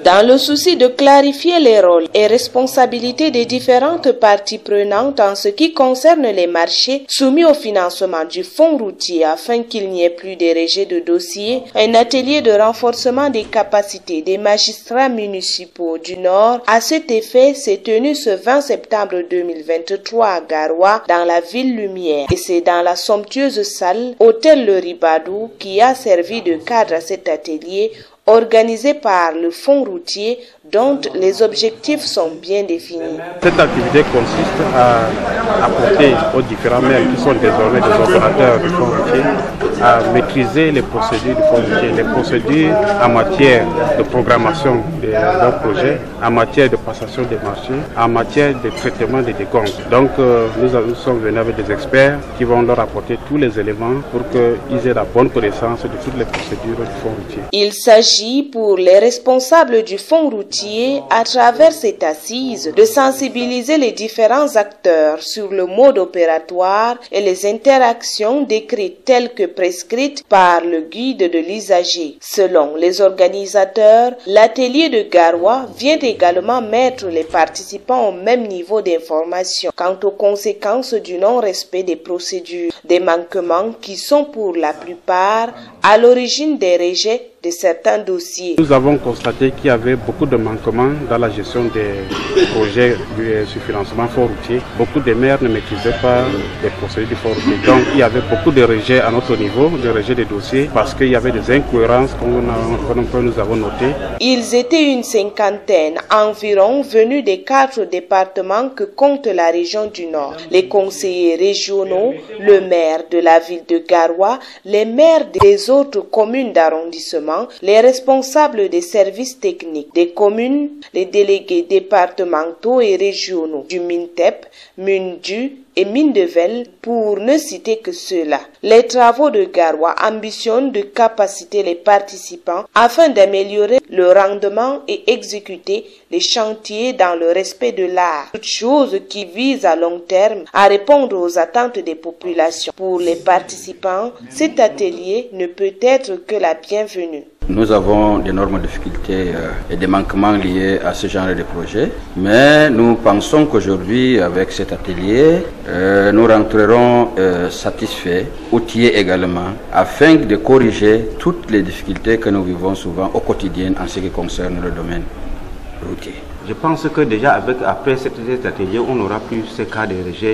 Dans le souci de clarifier les rôles et responsabilités des différentes parties prenantes en ce qui concerne les marchés soumis au financement du fonds routier afin qu'il n'y ait plus de rejet de dossiers, un atelier de renforcement des capacités des magistrats municipaux du Nord à cet effet s'est tenu ce 20 septembre 2023 à Garoua dans la ville Lumière. Et c'est dans la somptueuse salle Hôtel Le Ribadou qui a servi de cadre à cet atelier organisé par le fonds routier dont les objectifs sont bien définis. Cette activité consiste à apporter aux différents maires qui sont désormais des opérateurs du fonds routier à maîtriser les procédures du fonds routier, les procédures en matière de programmation de leurs projets, en matière de passation des marchés, en matière de traitement des décomptes. Donc nous sommes venus avec des experts qui vont leur apporter tous les éléments pour qu'ils aient la bonne connaissance de toutes les procédures du fonds routier. Il s'agit pour les responsables du fonds routier, à travers cette assise, de sensibiliser les différents acteurs sur le mode opératoire et les interactions décrites telles que prescrites par le guide de l'usager. Selon les organisateurs, l'atelier de Garoua vient également mettre les participants au même niveau d'information quant aux conséquences du non-respect des procédures, des manquements qui sont pour la plupart à l'origine des rejets de certains dossiers. Nous avons constaté qu'il y avait beaucoup de manquements dans la gestion des projets sur financement fonds routier. Beaucoup de maires ne maîtrisaient pas les procédures du fonds routier. Donc il y avait beaucoup de rejets à notre niveau, de rejets des dossiers, parce qu'il y avait des incohérences que nous avons notées. Ils étaient une cinquantaine environ venus des 4 départements que compte la région du Nord. Les conseillers régionaux, le maire de la ville de Garoua, les maires des autres communes d'arrondissement, les responsables des services techniques des communes, les délégués départementaux et régionaux du MINTEP, MINDU et Mindevel, pour ne citer que ceux-là. Les travaux de Garoua ambitionnent de capaciter les participants afin d'améliorer le rendement et exécuter les chantiers dans le respect de l'art. Toute chose qui vise à long terme à répondre aux attentes des populations. Pour les participants, cet atelier ne peut être que la bienvenue. Nous avons d'énormes difficultés et des manquements liés à ce genre de projet, mais nous pensons qu'aujourd'hui, avec cet atelier, nous rentrerons satisfaits, outillés également, afin de corriger toutes les difficultés que nous vivons souvent au quotidien en ce qui concerne le domaine routier. Je pense que déjà après cet atelier, on n'aura plus ce cas de rejet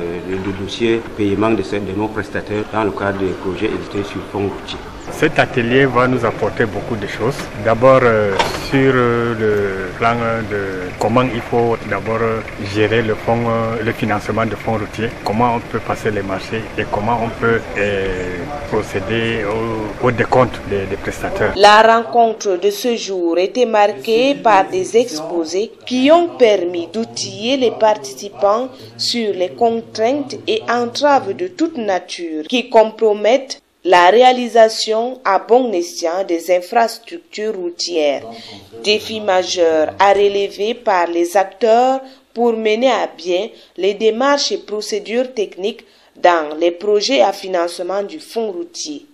de dossiers paiement de nos prestataires dans le cadre des projets édités sur fonds routier. Cet atelier va nous apporter beaucoup de choses. D'abord sur le plan de comment il faut d'abord gérer le financement de fonds routiers, comment on peut passer les marchés et comment on peut procéder au décompte des prestataires. La rencontre de ce jour était marquée par des exposés qui ont permis d'outiller les participants sur les contraintes et entraves de toute nature qui compromettent la réalisation à bon escient des infrastructures routières. Défi majeur à relever par les acteurs pour mener à bien les démarches et procédures techniques dans les projets à financement du fonds routier.